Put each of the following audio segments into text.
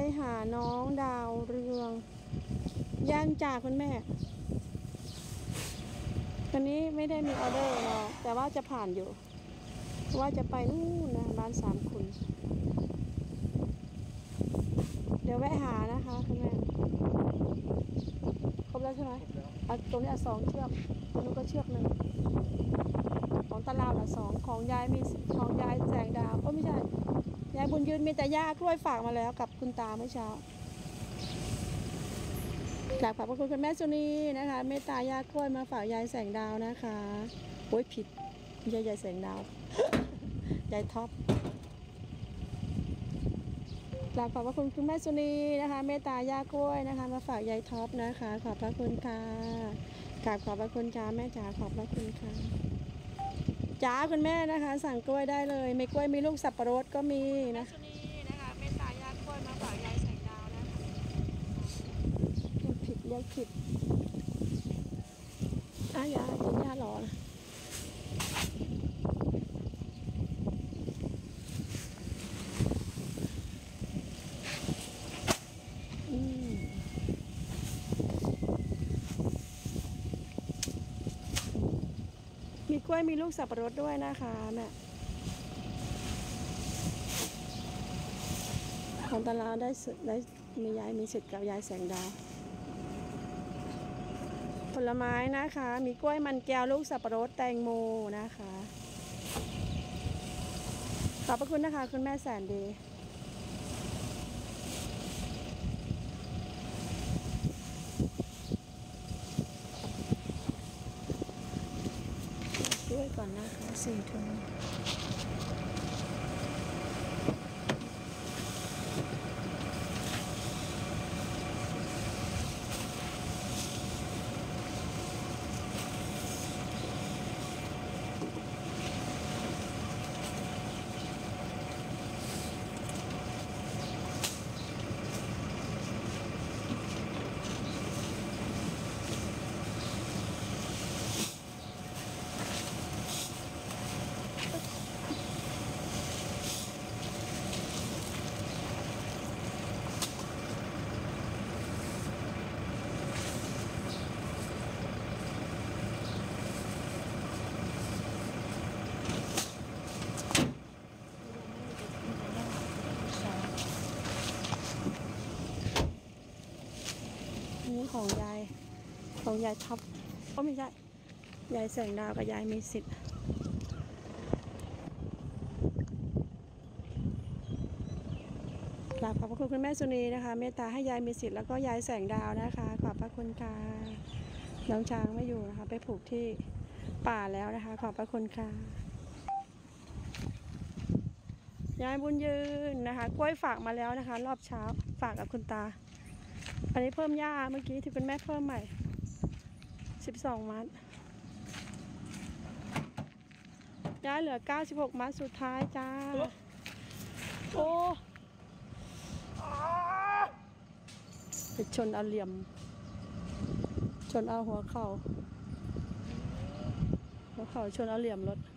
หาน้องดาวเรืองย่างจากคุณแม่วันนี้ไม่ได้มีออเดอร์หรอกแต่ว่าจะผ่านอยู่ว่าจะไปนู่นนะบ้าน3 คุณเดี๋ยวแวะหานะคะคุณแม่ครบแล้วใช่ไหมตรงนี้2 เชือกตรงนู้นก็เชือก 1ของตะลาว2ของยายมีของยายแสงดาวไม่ใช่ยายบุญยืนมีแต่ย่ากล้วยฝากมาแล้วกับคุณตาเมื่อเช้ากราบขอบพระคุณคุณแม่สุนีนะคะเมตตาย่ากล้วยมาฝากยายแสงดาวนะคะโอ้ยผิดยายแสงดาวยายท็อปกราบขอบพระคุณคุณแม่สุนีนะคะเมตตาย่ากล้วยนะคะมาฝากยายท็อปนะคะขอบพระคุณค่ะกราบขอบพระคุณค่ะแม่จ๋าขอบพระคุณค่ะจ๋าคุณแม่นะคะสั่งกล้วยได้เลยมีกล้วยมีลูกสับปะรดก็มีนะแม่สุนีนะคะเมตตาย่ากล้วยมาฝากยายแสงดาวนะคะผิดเรียกผิดยากินยาหรอนะมีกล้วยมีลูกสับปะรดด้วยนะคะแม่ของตลาดได้มียายมีสิทธิ์กับยายแสงดาวผลไม้นะคะมีกล้วยมันแก้วลูกสับปะรดแตงโมนะคะขอบพระคุณนะคะคุณแม่แสนดีด้วยก่อนนะคะ4 ถุงนี่ของยายท็อปไม่ใช่ยายแสงดาวกับยายมีสิทธิ์กราบขอบพระคุณคุณแม่สุนีนะคะเมตตาให้ยายมีสิทธิ์แล้วก็ยายแสงดาวนะคะขอบพระคุณค่ะน้องช้างไม่อยู่นะคะไปผูกที่ป่าแล้วนะคะขอบพระคุณค่ะยายบุญยืนนะคะกล้วยฝากมาแล้วนะคะรอบเช้าฝากกับคุณตาอันนี้เพิ่มหญ้าเมื่อกี้ที่คุณแม่เพิ่มใหม่12 มัดย้ายเหลือ96 มัดสุดท้ายจ้าโอ้ไปชนเอาเหลี่ยมชนเอาหัวเข่าชนเอาเหลี่ยมรถ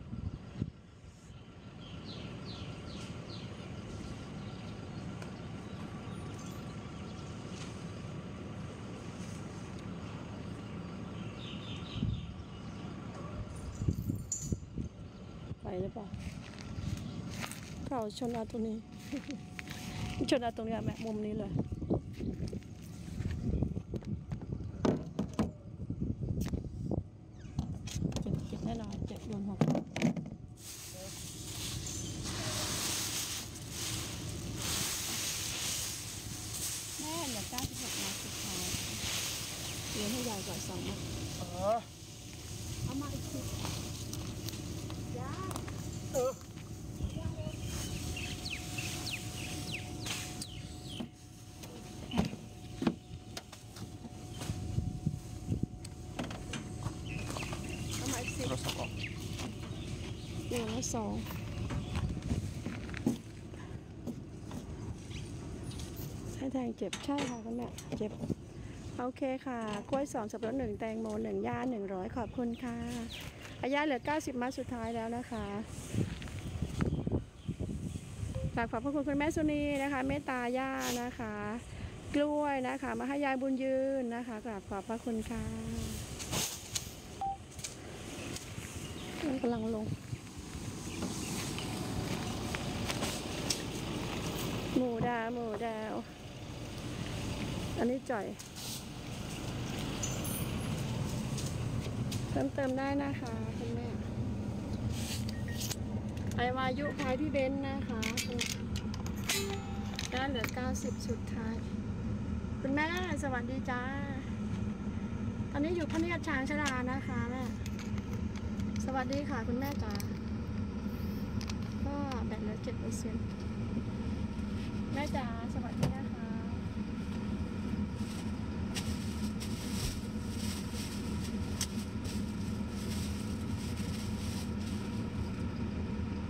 ไปหรือเปล่าเขาชนเอาตรงนี้ ชนเอาตรงนี้แม่มุมนี้เลยเจ็บแน่นอนเจ็บโดนหัวแม่เหลือ96 มัดสุดท้ายเลี้ยงให้ยายก่อน2 มัดเอามาอีกทียาเราสองเดี๋ยวละ2ให้แทงเจ็บใช่ค่ะคุณแม่เจ็บโอเคค่ะกล้วย2 สับปะรด1แตงโม1ย่า100ขอบคุณค่ะย่าเหลือ90 มัดสุดท้ายแล้วนะคะกราบขอบพระคุณคุณแม่สุนีนะคะเมตตาย่านะคะ กล้วยนะคะมาให้ยายบุญยืนนะคะกราบขอบพระคุณค่ะกำลังลงหมูดาวอันนี้จ่อยเพิ่มเติมได้นะคะคุณแม่ไอวายุพายพี่เบนนะคะได้เหลือ90สุดท้ายคุณแม่สวัสดีจ้าตอนนี้อยู่พระเนียดช้างชรานะคะแม่สวัสดีค่ะคุณแม่จ๋าก็แบตเหลือ7%แม่จ๋าสวัสดีนะ